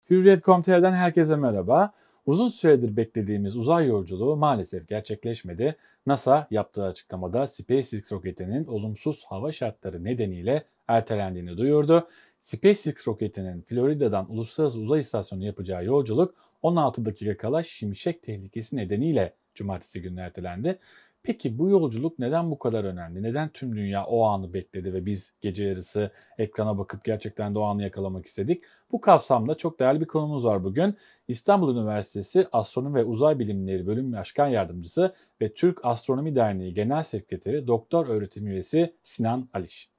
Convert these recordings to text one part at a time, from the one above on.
Hürriyet.com.tr'den herkese merhaba. Uzun süredir beklediğimiz uzay yolculuğu maalesef gerçekleşmedi. NASA yaptığı açıklamada SpaceX roketinin olumsuz hava şartları nedeniyle ertelendiğini duyurdu. SpaceX roketinin Florida'dan Uluslararası Uzay İstasyonu yapacağı yolculuk 16 dakika kala şimşek tehlikesi nedeniyle cumartesi günü ertelendi. Peki bu yolculuk neden bu kadar önemli? Neden tüm dünya o anı bekledi ve biz gece yarısı ekrana bakıp gerçekten de o anı yakalamak istedik? Bu kapsamda çok değerli bir konumuz var bugün. İstanbul Üniversitesi Astronomi ve Uzay Bilimleri Bölüm Başkan Yardımcısı ve Türk Astronomi Derneği Genel Sekreteri Doktor Öğretim Üyesi Sinan Aliş.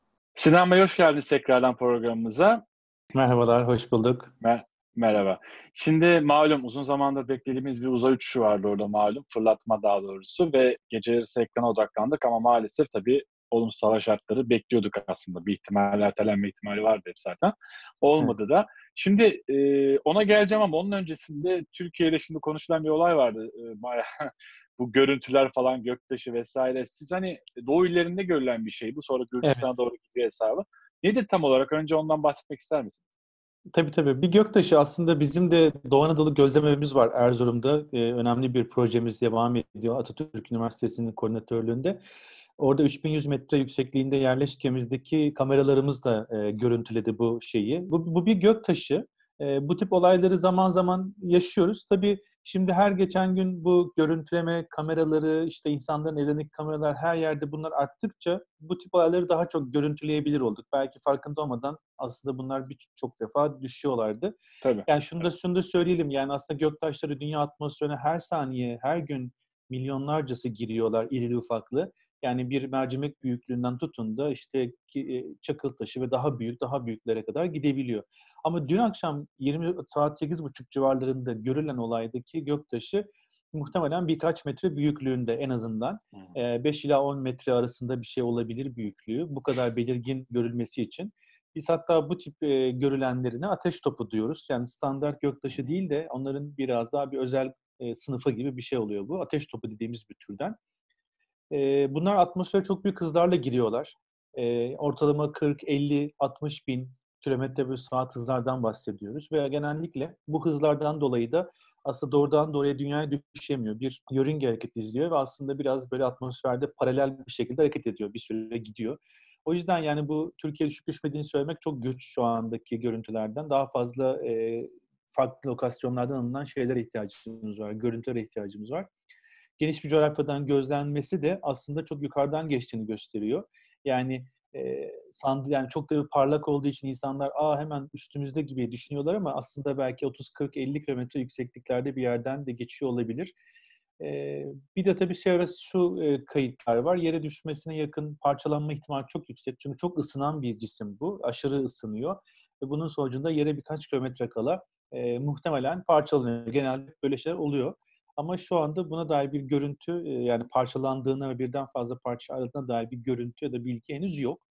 Sinan Bey hoş geldiniz tekrardan programımıza. Merhabalar, hoş bulduk. Merhaba. Şimdi malum uzun zamandır beklediğimiz bir uzay uçuşu vardı orada malum. Fırlatma daha doğrusu ve gece yarısı ekrana odaklandık ama maalesef tabii olumsuz hava şartları bekliyorduk aslında. Bir ihtimal, ertelenme ihtimali vardı hep zaten. Olmadı da. Şimdi ona geleceğim ama onun öncesinde Türkiye'de şimdi konuşulan bir olay vardı. Bayağı bu görüntüler falan göktaşı vesaire. Siz hani Doğu illerinde görülen bir şey bu. Sonra Gürcistan'a Evet, doğru gidiyor hesabı. Nedir tam olarak? Önce ondan bahsetmek ister misiniz? tabii. Bir göktaşı aslında bizim de Doğu Anadolu gözlememiz var Erzurum'da. Önemli bir projemiz devam ediyor Atatürk Üniversitesi'nin koordinatörlüğünde. Orada 3100 metre yüksekliğinde yerleşkemizdeki kameralarımız da görüntüledi bu şeyi. Bu bir göktaşı. Bu tip olayları zaman zaman yaşıyoruz. Tabii şimdi her geçen gün bu görüntüleme kameraları, işte insanların elindeki kameralar her yerde bunlar arttıkça bu tip olayları daha çok görüntüleyebilir olduk. Belki farkında olmadan aslında bunlar birçok defa düşüyorlardı. Tabii. Yani şunu da söyleyelim, yani aslında göktaşları dünya atmosferine her saniye, her gün milyonlarcası giriyorlar irili ufaklı. Yani bir mercimek büyüklüğünden tutun da işte çakıl taşı ve daha büyüklere kadar gidebiliyor. Ama dün akşam 20 saat 8.30 civarlarında görülen olaydaki göktaşı muhtemelen birkaç metre büyüklüğünde en azından. 5 ila 10 metre arasında bir şey olabilir büyüklüğü. Bu kadar belirgin görülmesi için. Biz hatta bu tip görülenlerine ateş topu diyoruz. Yani standart göktaşı değil de onların biraz daha bir özel sınıfı gibi bir şey oluyor bu. Ateş topu dediğimiz bir türden. Bunlar atmosfere çok büyük hızlarla giriyorlar. Ortalama 40, 50, 60 bin kilometre bölü saat hızlardan bahsediyoruz. Ve genellikle bu hızlardan dolayı da aslında doğrudan doğruya dünyaya düşemiyor. Bir yörünge hareket izliyor ve aslında biraz böyle atmosferde paralel bir şekilde hareket ediyor. Bir süre gidiyor. O yüzden yani bu Türkiye'ye düşüp düşmediğini söylemek çok güç şu andaki görüntülerden. Daha fazla farklı lokasyonlardan alınan şeylere ihtiyacımız var, görüntülere ihtiyacımız var. Geniş bir coğrafyadan gözlenmesi de aslında çok yukarıdan geçtiğini gösteriyor. Yani yani çok da parlak olduğu için insanlar hemen üstümüzde gibi düşünüyorlar ama aslında belki 30, 40, 50 kilometre yüksekliklerde bir yerden de geçiyor olabilir. Bir de tabii şu kayıtlar var. Yere düşmesine yakın parçalanma ihtimali çok yüksek. Çünkü çok ısınan bir cisim bu. Aşırı ısınıyor. Ve bunun sonucunda yere birkaç kilometre kala muhtemelen parçalanıyor. Genelde böyle şeyler oluyor. Ama şu anda buna dair bir görüntü, yani parçalandığına ve birden fazla parça ayrıldığına dair bir görüntü ya da bilgi henüz yok.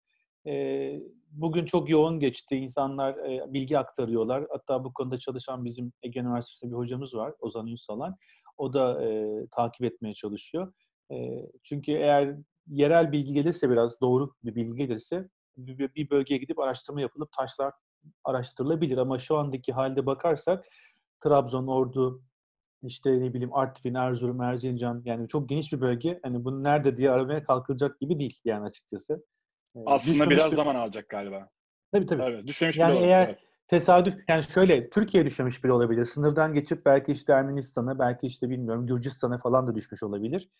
Bugün çok yoğun geçti. İnsanlar bilgi aktarıyorlar. Hatta bu konuda çalışan bizim Ege Üniversitesi'nde bir hocamız var, Ozan Ünsalan. O da takip etmeye çalışıyor. Çünkü eğer yerel bilgi gelirse, biraz doğru bir bilgi gelirse bir bölgeye gidip araştırma yapılıp taşlar araştırılabilir. Ama şu andaki halde bakarsak Trabzon, Ordu, işte ne bileyim Artvin, Erzurum, Erzincan, yani çok geniş bir bölge. Hani bunu nerede diye aramaya kalkılacak gibi değil yani açıkçası. Aslında Düşmemiş biraz bir... zaman alacak galiba. Tabii. Evet, düşmemiş bile Yani olabilir. eğer Evet. tesadüf, yani şöyle Türkiye düşmemiş bile olabilir. Sınırdan geçip belki işte Ermenistan'a, belki işte bilmiyorum Gürcistan'a falan da düşmüş olabilir.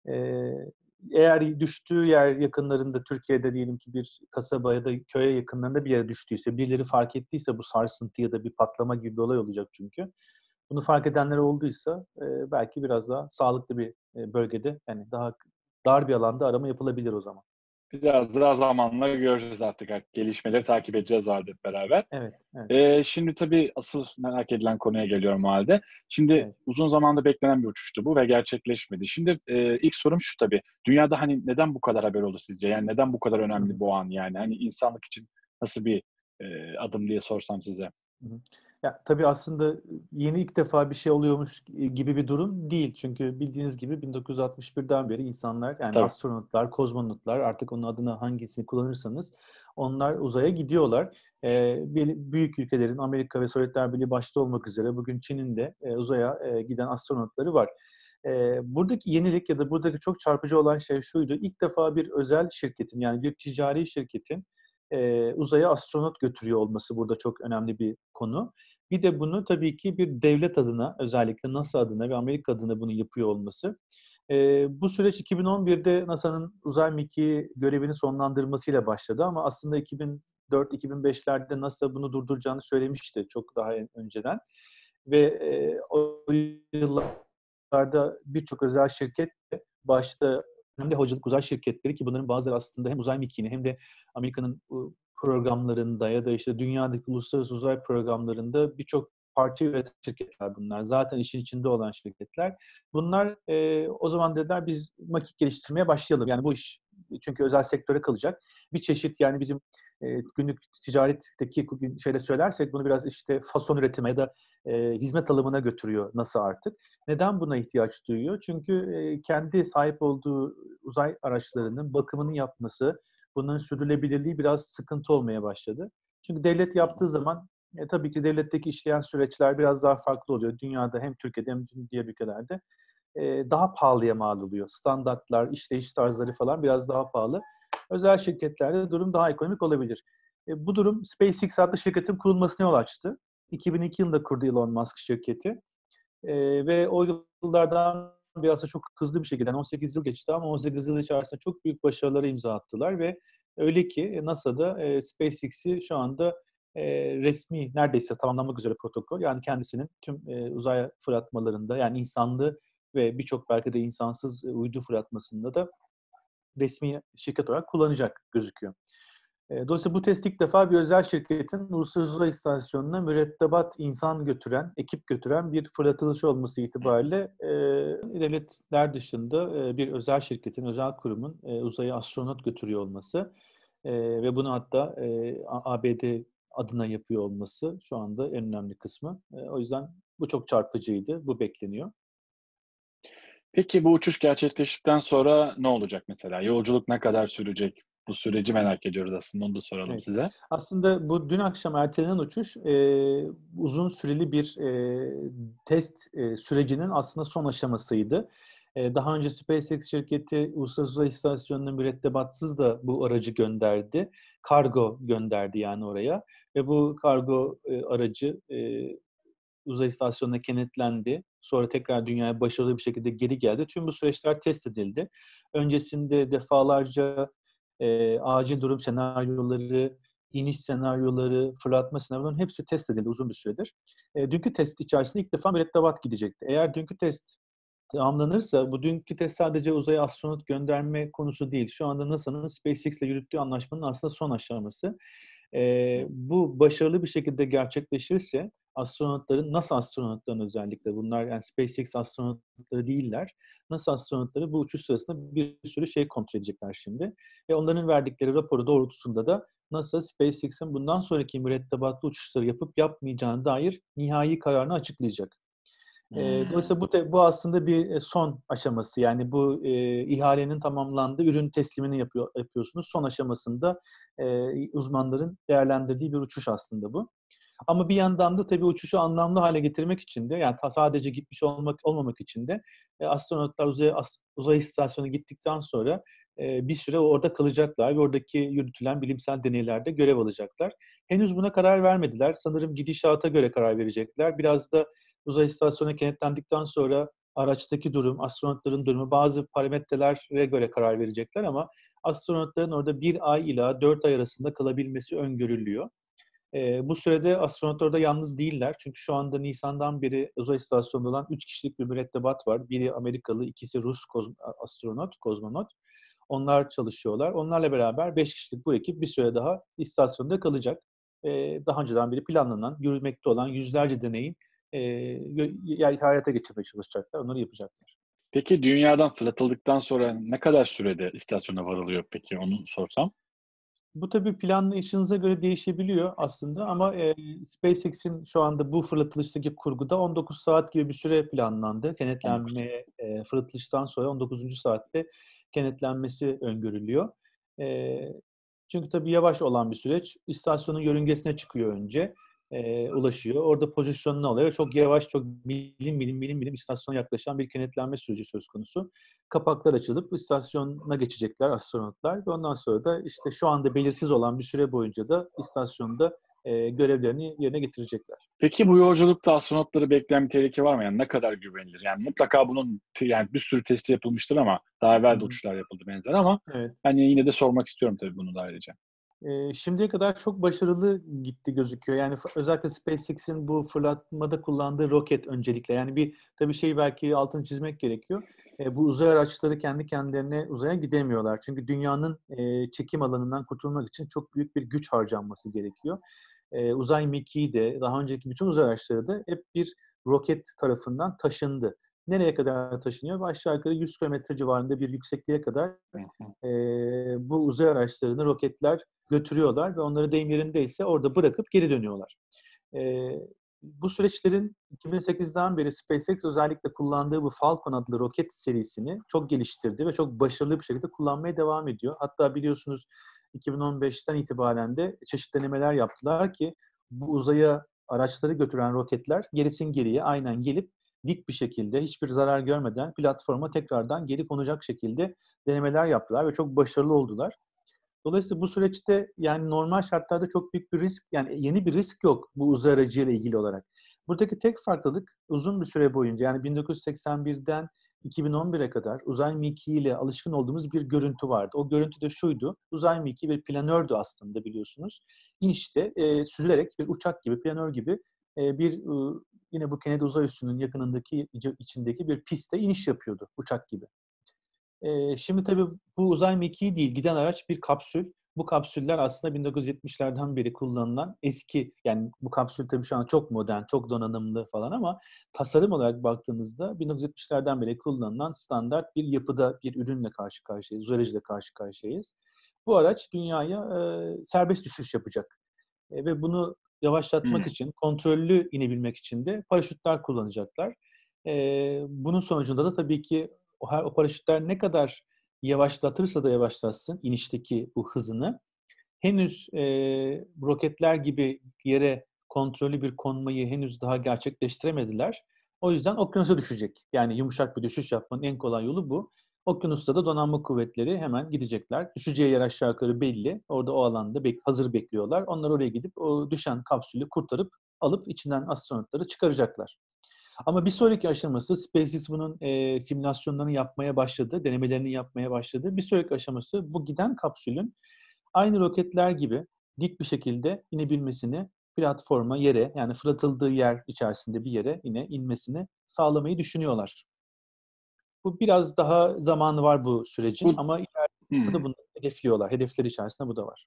Eğer düştüğü yer yakınlarında, Türkiye'de diyelim ki bir kasaba ya da köye yakınlarında bir yere düştüyse, birileri fark ettiyse bu sarsıntı ya da bir patlama gibi bir olay olacak çünkü. Bunu fark edenler olduysa belki biraz daha sağlıklı bir bölgede, yani daha dar bir alanda arama yapılabilir o zaman. Biraz daha zamanla göreceğiz artık. Gelişmeleri takip edeceğiz hep beraber. Evet. Şimdi tabii asıl merak edilen konuya geliyorum o halde. Şimdi Evet. uzun zamanda beklenen bir uçuştu bu ve gerçekleşmedi. Şimdi ilk sorum şu tabii. Dünyada hani neden bu kadar haber oldu sizce? Yani neden bu kadar Hı hı. önemli bu an yani? Hani insanlık için nasıl bir adım diye sorsam size. Hı hı. Ya tabii aslında yeni ilk defa bir şey oluyormuş gibi bir durum değil. Çünkü bildiğiniz gibi 1961'den beri insanlar, yani Tabii. astronotlar, kozmonotlar, artık onun adını hangisini kullanırsanız, onlar uzaya gidiyorlar. Büyük ülkelerin, Amerika ve Sovyetler Birliği başta olmak üzere bugün Çin'in de uzaya giden astronotları var. Buradaki yenilik ya da buradaki çok çarpıcı olan şey şuydu. İlk defa bir özel şirketin, yani bir ticari şirketin uzaya astronot götürüyor olması burada çok önemli bir konu. Bir de bunu tabii ki bir devlet adına, özellikle NASA adına ve Amerika adına bunu yapıyor olması. Bu süreç 2011'de NASA'nın uzay mekiği görevini sonlandırmasıyla başladı ama aslında 2004-2005'lerde NASA bunu durduracağını söylemişti çok daha önceden. Ve o yıllarda birçok özel şirket, başta önemli havacılık uzay şirketleri, ki bunların bazıları aslında hem uzay mekiğini hem de Amerika'nın programlarında ya da işte dünyadaki uluslararası uzay programlarında birçok parça üreten şirketler bunlar. Zaten işin içinde olan şirketler. Bunlar o zaman dediler biz makine geliştirmeye başlayalım. Yani bu iş çünkü özel sektöre kalacak. Bir çeşit, yani bizim günlük ticaretteki şeyde söylersek bunu biraz işte fason üretime ya da hizmet alımına götürüyor NASA artık. Neden buna ihtiyaç duyuyor? Çünkü kendi sahip olduğu uzay araçlarının bakımını yapması, bunların sürdürülebilirliği biraz sıkıntı olmaya başladı. Çünkü devlet yaptığı zaman tabii ki devletteki işleyen süreçler biraz daha farklı oluyor. Dünyada hem Türkiye'de hem diğer ülkelerde daha pahalıya mal oluyor. Standartlar, işleyiş tarzları falan biraz daha pahalı. Özel şirketlerde durum daha ekonomik olabilir. Bu durum SpaceX adlı şirketin kurulmasına yol açtı. 2002 yılında kurdu Elon Musk şirketi. Ve o yıllardan biraz da çok hızlı bir şekilde, yani 18 yıl geçti ama 18 yıl içerisinde çok büyük başarılara imza attılar ve öyle ki NASA'da SpaceX'i şu anda resmi neredeyse tamamlanmak üzere protokol. Yani kendisinin tüm uzay fırlatmalarında, yani insanlı ve birçok belki de insansız uydu fırlatmasında da resmi şirket olarak kullanacak gözüküyor. Dolayısıyla bu test ilk defa bir özel şirketin Uluslararası Uzay İstasyonu'na mürettebat insan götüren, ekip götüren bir fırlatılış olması itibariyle devletler dışında bir özel şirketin, özel kurumun uzaya astronot götürüyor olması ve bunu hatta ABD adına yapıyor olması şu anda en önemli kısmı. O yüzden bu çok çarpıcıydı, bu bekleniyor. Peki bu uçuş gerçekleştikten sonra ne olacak mesela? Yolculuk ne kadar sürecek? Bu süreci merak ediyoruz aslında, onu da soralım Evet. size. Aslında bu dün akşam ertelenen uçuş uzun süreli bir test sürecinin aslında son aşamasıydı. Daha önce SpaceX şirketi Uluslararası Uzay İstasyonu'na mürettebatsız da bu aracı gönderdi. Kargo gönderdi yani oraya. Ve bu kargo aracı uzay istasyonuna kenetlendi. Sonra tekrar dünyaya başarılı bir şekilde geri geldi. Tüm bu süreçler test edildi. Öncesinde defalarca acil durum senaryoları, iniş senaryoları, fırlatma senaryolarının hepsi test edildi uzun bir süredir. Dünkü test içerisinde ilk defa mürettebat gidecekti. Eğer dünkü test tamamlanırsa, bu dünkü test sadece uzaya astronot gönderme konusu değil. Şu anda NASA'nın SpaceX ile yürüttüğü anlaşmanın aslında son aşaması. Bu başarılı bir şekilde gerçekleşirse astronotların, NASA astronotların özellikle, bunlar yani SpaceX astronotları değiller. NASA astronotları bu uçuş sırasında bir sürü şey kontrol edecekler şimdi. Ve onların verdikleri raporu doğrultusunda da NASA, SpaceX'in bundan sonraki mürettebatlı uçuşları yapıp yapmayacağına dair nihai kararını açıklayacak. Dolayısıyla bu aslında bir son aşaması. Yani bu ihalenin tamamlandığı, ürün teslimini yapıyorsunuz. Son aşamasında uzmanların değerlendirdiği bir uçuş aslında bu. Ama bir yandan da tabii uçuşu anlamlı hale getirmek için de, yani sadece gitmiş olmamak için de astronotlar uzay istasyonuna gittikten sonra bir süre orada kalacaklar ve oradaki yürütülen bilimsel deneylerde görev alacaklar. Henüz buna karar vermediler. Sanırım gidişata göre karar verecekler. Biraz da uzay istasyonuna kenetlendikten sonra araçtaki durum, astronotların durumu, bazı parametrelere göre karar verecekler ama astronotların orada 1 ay ila 4 ay arasında kalabilmesi öngörülüyor. Bu sürede astronotlar da yalnız değiller. Çünkü şu anda Nisan'dan beri uzay istasyonunda olan 3 kişilik bir mürettebat var. Biri Amerikalı, ikisi Rus kozmonot. Onlar çalışıyorlar. Onlarla beraber 5 kişilik bu ekip bir süre daha istasyonda kalacak. Daha önceden beri planlanan, yürümekte olan yüzlerce deneyin hayata geçirmeye çalışacaklar. Onları yapacaklar. Peki dünyadan fırlatıldıktan sonra ne kadar sürede istasyona varılıyor peki, onu sorsam? Bu tabii planlayışınıza göre değişebiliyor aslında ama SpaceX'in şu anda bu fırlatılıştaki kurguda 19 saat gibi bir süre planlandı. 19. Fırlatılıştan sonra 19. saatte kenetlenmesi öngörülüyor. Çünkü tabii yavaş olan bir süreç. İstasyonun yörüngesine çıkıyor önce, ulaşıyor. Orada pozisyonunu alıyor. Çok yavaş, çok milim istasyona yaklaşan bir kenetlenme süreci söz konusu. Kapaklar açılıp istasyona geçecekler astronotlar ve ondan sonra da işte şu anda belirsiz olan bir süre boyunca da istasyonda görevlerini yerine getirecekler. Peki bu yolculukta astronotları bekleyen bir tehlike var mı? Yani ne kadar güvenilir? Yani mutlaka bunun yani bir sürü testi yapılmıştır ama daha Hı evvel de hı. uçuşlar yapıldı benzer ama Evet. hani yine de sormak istiyorum tabii bunu da ayrıca. Şimdiye kadar çok başarılı gitti gözüküyor. Yani özellikle SpaceX'in bu fırlatmada kullandığı roket öncelikle. Yani tabii belki altını çizmek gerekiyor. Bu uzay araçları kendi kendilerine uzaya gidemiyorlar. Çünkü dünyanın çekim alanından kurtulmak için çok büyük bir güç harcanması gerekiyor. Uzay mekiği de, daha önceki bütün uzay araçları da hep bir roket tarafından taşındı. Nereye kadar taşınıyor? Aşağı yukarı 100 kilometre civarında bir yüksekliğe kadar Hı hı. bu uzay araçlarını roketler götürüyorlar ve onları deyim yerindeyse orada bırakıp geri dönüyorlar. Bu süreçlerin 2008'den beri SpaceX özellikle kullandığı bu Falcon adlı roket serisini çok geliştirdi ve çok başarılı bir şekilde kullanmaya devam ediyor. Hatta biliyorsunuz 2015'ten itibaren de çeşitli denemeler yaptılar ki bu uzaya araçları götüren roketler gerisin geriye aynen gelip dik bir şekilde hiçbir zarar görmeden platforma tekrardan geri konacak şekilde denemeler yaptılar ve çok başarılı oldular. Dolayısıyla bu süreçte yani normal şartlarda çok büyük bir risk, yani yeni bir risk yok bu uzay aracıyla ilgili olarak. Buradaki tek farklılık uzun bir süre boyunca yani 1981'den 2011'e kadar uzay mekiğiyle alışkın olduğumuz bir görüntü vardı. O görüntü de şuydu, uzay mekiği bir planördü aslında biliyorsunuz. İnişte süzülerek bir uçak gibi, planör gibi yine bu Kennedy Uzay Üssü'nün yakınındaki, içindeki bir pistte iniş yapıyordu uçak gibi. Şimdi tabii bu uzay mekiği değil, giden araç bir kapsül. Bu kapsüller aslında 1970'lerden beri kullanılan eski, yani bu kapsül tabii şu an çok modern, çok donanımlı falan ama tasarım olarak baktığınızda 1970'lerden beri kullanılan standart bir yapıda bir ürünle karşı karşıyayız, uzay aracıyla karşı karşıyayız. Bu araç dünyaya serbest düşüş yapacak. Ve bunu yavaşlatmak Hı. için, kontrollü inebilmek için de paraşütler kullanacaklar. Bunun sonucunda da tabii ki o paraşütler ne kadar yavaşlatırsa da yavaşlatsın inişteki bu hızını, henüz roketler gibi yere kontrollü bir konmayı henüz daha gerçekleştiremediler. O yüzden okyanusa düşecek. Yani yumuşak bir düşüş yapmanın en kolay yolu bu. Okyanusta da donanma kuvvetleri hemen gidecekler. Düşeceği yer aşağı yukarı belli. Orada o alanda hazır bekliyorlar. Onlar oraya gidip o düşen kapsülü kurtarıp alıp içinden astronotları çıkaracaklar. Ama bir sonraki aşaması SpaceX bunun simülasyonlarını yapmaya başladı, denemelerini yapmaya başladı. Bir sonraki aşaması bu giden kapsülün aynı roketler gibi dik bir şekilde inebilmesini, platforma, yere, yani fırlatıldığı yer içerisinde bir yere yine inmesini sağlamayı düşünüyorlar. Bu biraz daha zamanı var bu sürecin Bu ama ileride hı. de bunu hedefliyorlar. Hedefleri içerisinde bu da var.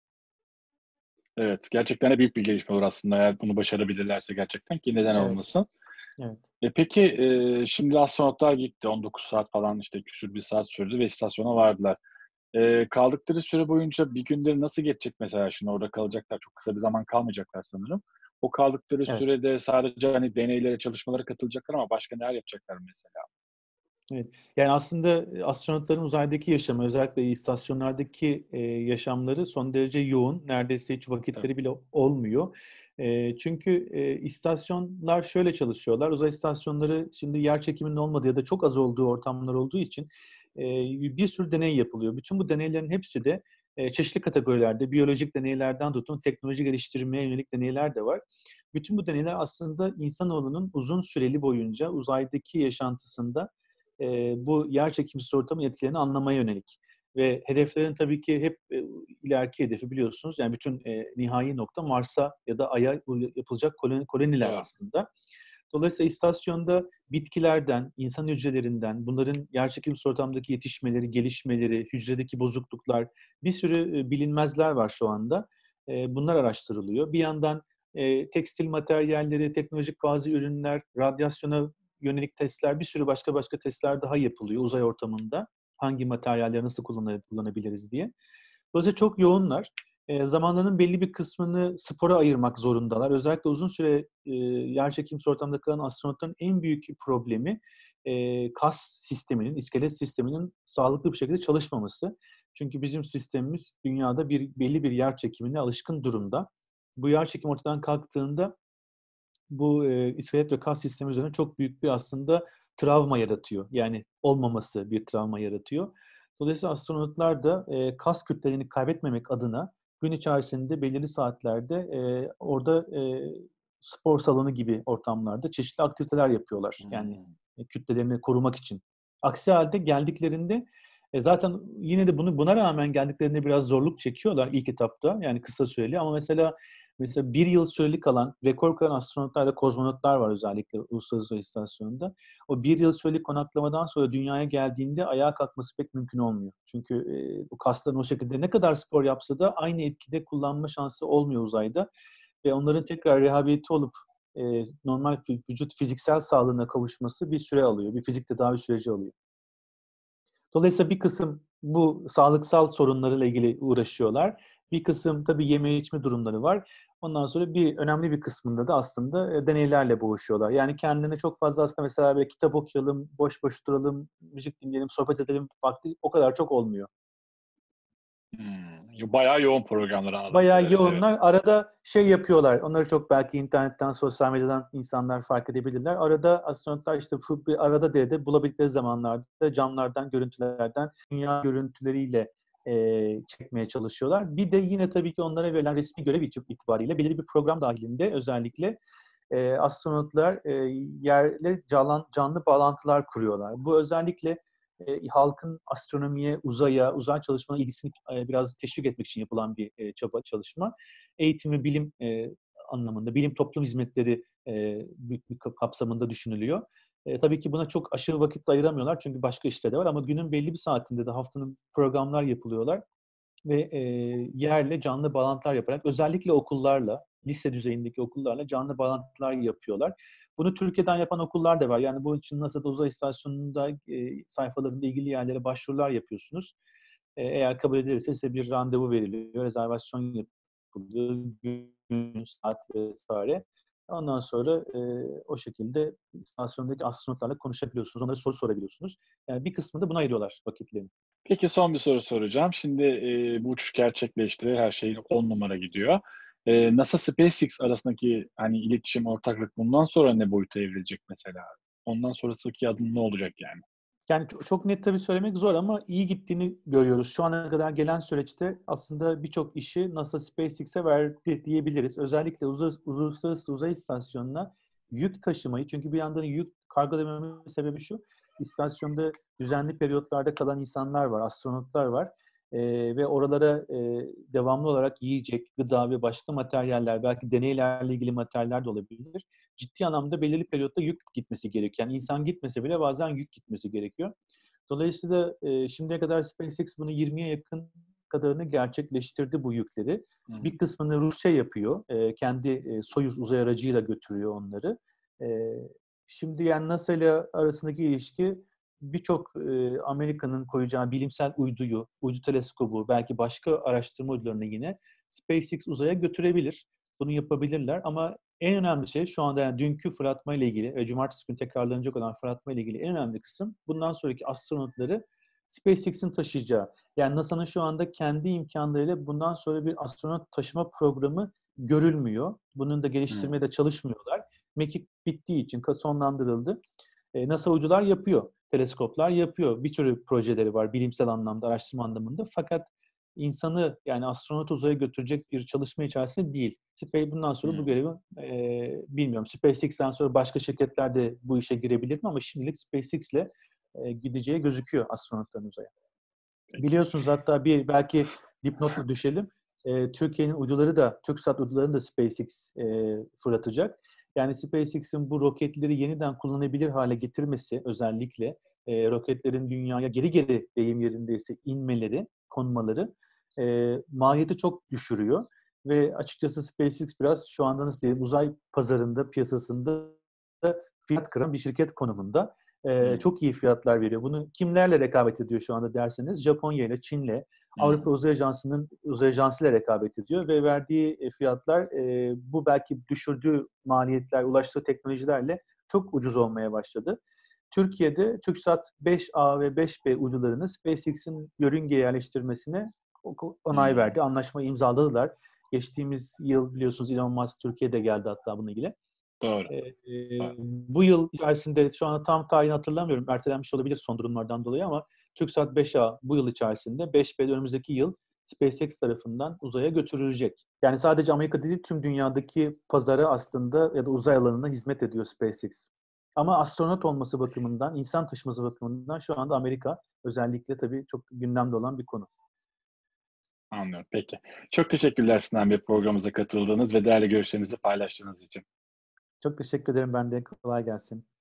Evet, gerçekten de büyük bir gelişme olur aslında eğer bunu başarabilirlerse gerçekten ki neden Evet, olmasın. evet. Peki şimdi astronotlar gitti. 19 saat falan işte küsür bir saat sürdü ve istasyona vardılar. Kaldıkları süre boyunca bir günleri nasıl geçecek mesela? Şimdi orada kalacaklar. Çok kısa bir zaman kalmayacaklar sanırım. O kaldıkları Evet. sürede sadece hani deneylere, çalışmalara katılacaklar ama başka neler yapacaklar mesela? Evet. Yani aslında astronotların uzaydaki yaşamı, özellikle istasyonlardaki yaşamları son derece yoğun. Neredeyse hiç Evet. vakitleri bile olmuyor. Çünkü istasyonlar şöyle çalışıyorlar. Uzay istasyonları şimdi yer çekiminin olmadığı ya da çok az olduğu ortamlar olduğu için bir sürü deney yapılıyor. Bütün bu deneylerin hepsi de çeşitli kategorilerde, biyolojik deneylerden tutun, teknoloji geliştirmeye yönelik deneyler de var. Bütün bu deneyler aslında insanoğlunun uzun süreli boyunca uzaydaki yaşantısında bu yerçekimsiz ortamın etkilerini anlamaya yönelik. Ve hedeflerin tabii ki hep ileriki hedefi biliyorsunuz. Yani bütün nihai nokta Mars'a ya da Ay'a yapılacak koloniler Doğru. aslında. Dolayısıyla istasyonda bitkilerden, insan hücrelerinden, bunların yerçekimsiz ortamdaki yetişmeleri, gelişmeleri, hücredeki bozukluklar, bir sürü bilinmezler var şu anda. Bunlar araştırılıyor. Bir yandan tekstil materyalleri, teknolojik bazı ürünler, radyasyona yönelik testler, bir sürü başka testler daha yapılıyor uzay ortamında. Hangi materyalleri nasıl kullanabiliriz diye. Dolayısıyla çok yoğunlar. Zamanlarının belli bir kısmını spora ayırmak zorundalar. Özellikle uzun süre yerçekimsiz ortamda kalan astronotların en büyük problemi kas sisteminin, iskelet sisteminin sağlıklı bir şekilde çalışmaması. Çünkü bizim sistemimiz dünyada belli bir yer çekimine alışkın durumda. Bu yer çekimi ortadan kalktığında bu iskelet ve kas sistemi üzerine çok büyük bir aslında travma yaratıyor. Yani olmaması bir travma yaratıyor. Dolayısıyla astronotlar da kas kütlelerini kaybetmemek adına gün içerisinde belirli saatlerde orada spor salonu gibi ortamlarda çeşitli aktiviteler yapıyorlar. Yani kütlelerini korumak için. Aksi halde geldiklerinde zaten yine de buna rağmen geldiklerinde biraz zorluk çekiyorlar ilk etapta. Yani kısa süreli ama mesela bir yıl süreli kalan, rekor kıran astronotlar ve kozmonotlar var özellikle Uluslararası Uzay İstasyonu'nda. O bir yıl süreli konaklamadan sonra dünyaya geldiğinde ayağa kalkması pek mümkün olmuyor. Çünkü bu kasların o şekilde ne kadar spor yapsa da aynı etkide kullanma şansı olmuyor uzayda. Ve onların tekrar rehabilite olup normal vücut fiziksel sağlığına kavuşması bir süre alıyor. Bir fizik tedavi süreci alıyor. Dolayısıyla bir kısım bu sağlıksal sorunlarıyla ilgili uğraşıyorlar. Bir kısım tabii yeme içme durumları var. Ondan sonra önemli bir kısmında da aslında deneylerle boğuşuyorlar. Yani kendine çok fazla aslında mesela böyle kitap okuyalım, boş boş duralım, müzik dinleyelim, sohbet edelim vakti o kadar çok olmuyor. Bayağı yoğun programlar anladığım Bayağı kadarıyla. Evet. yoğunlar. Arada yapıyorlar. Onları çok belki internetten, sosyal medyadan insanlar fark edebilirler. Arada astronotlar işte bir arada de bulabildikleri zamanlarda camlardan, görüntülerden, dünya görüntüleriyle çekmeye çalışıyorlar. Bir de yine tabii ki onlara verilen resmi görev itibariyle belirli bir program dahilinde özellikle astronotlar yerle canlı bağlantılar kuruyorlar. Bu özellikle halkın astronomiye, uzay çalışmalarına ilgisini biraz teşvik etmek için yapılan bir çalışma. Eğitim ve bilim anlamında, bilim toplum hizmetleri büyük bir kapsamında düşünülüyor. Tabii ki buna çok aşırı vakit ayıramıyorlar çünkü başka işleri de var ama günün belli bir saatinde de haftanın programlar yapılıyorlar ve yerle canlı bağlantılar yaparak özellikle okullarla, lise düzeyindeki okullarla canlı bağlantılar yapıyorlar. Bunu Türkiye'den yapan okullar da var. Yani bunun için NASA'da Uzay İstasyonu'nda sayfalarında ilgili yerlere başvurular yapıyorsunuz. Eğer kabul edilirse size bir randevu veriliyor, rezervasyon yapılıyor, gün, saat vesaire. Ondan sonra o şekilde istasyondaki astronotlarla konuşabiliyorsunuz, onlara soru sorabiliyorsunuz. Yani bir kısmını da buna ayırıyorlar vakitlerini. Peki son bir soru soracağım. Şimdi bu uçuş gerçekleşti. Her şey 10 numara gidiyor. NASA SpaceX arasındaki hani iletişim, ortaklık bundan sonra ne boyuta evrilecek mesela? Ondan sonrasındaki adım ne olacak yani? Yani çok net tabii söylemek zor ama iyi gittiğini görüyoruz. Şu ana kadar gelen süreçte aslında birçok işi NASA SpaceX'e verdi diyebiliriz. Özellikle Uluslararası Uzay İstasyonu'na yük taşımayı, çünkü bir yandan yük kargo dememin sebebi şu, istasyonda düzenli periyotlarda kalan insanlar var, astronotlar var. Ve oralara devamlı olarak yiyecek, gıda ve başka materyaller, belki deneylerle ilgili materyaller de olabilir. Ciddi anlamda belirli periyotta yük gitmesi gerekiyor. Yani insan gitmese bile bazen yük gitmesi gerekiyor. Dolayısıyla şimdiye kadar SpaceX bunu 20'ye yakın kadarını gerçekleştirdi bu yükleri. Bir kısmını Rusya yapıyor. Kendi Soyuz uzay aracıyla götürüyor onları. Şimdi yani NASA ile arasındaki ilişki birçok Amerika'nın koyacağı bilimsel uydu teleskobu, belki başka araştırma uydularını yine SpaceX uzaya götürebilir. Bunu yapabilirler ama en önemli şey şu anda yani dünkü fırlatma ile ilgili ve cumartesi günü tekrarlanacak olan fırlatma ile ilgili en önemli kısım bundan sonraki astronotları SpaceX'in taşıyacağı. Yani NASA'nın şu anda kendi imkanlarıyla bundan sonra bir astronot taşıma programı görülmüyor. Bunun da geliştirmeye de çalışmıyorlar. Mekik bittiği için sonlandırıldı. NASA uydular yapıyor, teleskoplar yapıyor. Bir sürü projeleri var bilimsel anlamda, araştırma anlamında. Fakat insanı yani astronot uzaya götürecek bir çalışma içerisinde değil. Bundan sonra bu görevi bilmiyorum. SpaceX'ten sonra başka şirketler de bu işe girebilir mi? Ama şimdilik SpaceX'le gideceği gözüküyor astronotların uzaya. Biliyorsunuz hatta belki dipnotla düşelim. Türkiye'nin uyduları da, TürkSat uydularını da SpaceX fırlatacak. Yani SpaceX'in bu roketleri yeniden kullanabilir hale getirmesi özellikle roketlerin dünyaya geri deyim yerindeyse inmeleri, konmaları maliyeti çok düşürüyor. Ve açıkçası SpaceX biraz şu anda nasıl diyeyim uzay pazarında, piyasasında fiyat kıran bir şirket konumunda. Çok iyi fiyatlar veriyor. Bunu kimlerle rekabet ediyor şu anda derseniz Japonya ile, Çin'le, Avrupa Uzay Ajansı'nın uzay ajansıyla rekabet ediyor ve verdiği fiyatlar bu belki düşürdüğü maliyetler, ulaştığı teknolojilerle çok ucuz olmaya başladı. Türkiye'de TürkSat 5A ve 5B uydularını SpaceX'in yörüngeye yerleştirmesine onay verdi. Anlaşmayı imzaladılar. Geçtiğimiz yıl biliyorsunuz Elon Musk Türkiye'de geldi hatta bununla ilgili. Doğru. Bu yıl içerisinde şu an tam tarihini hatırlamıyorum. Ertelenmiş olabilir son durumlardan dolayı ama TürkSat 5A bu yıl içerisinde 5B de önümüzdeki yıl SpaceX tarafından uzaya götürülecek. Yani sadece Amerika değil tüm dünyadaki pazara aslında ya da uzay alanına hizmet ediyor SpaceX. Ama astronot olması bakımından, insan taşıması bakımından şu anda Amerika özellikle tabii çok gündemde olan bir konu. Anlıyorum. Peki. Çok teşekkürler Sinan Bey programımıza katıldığınız ve değerli görüşlerinizi paylaştığınız için. Çok teşekkür ederim ben de. Kolay gelsin.